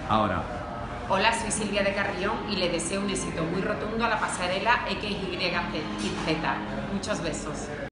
Ahora. Hola, soy Silvia de Carrión y le deseo un éxito muy rotundo a la pasarela XYZ. Muchos besos.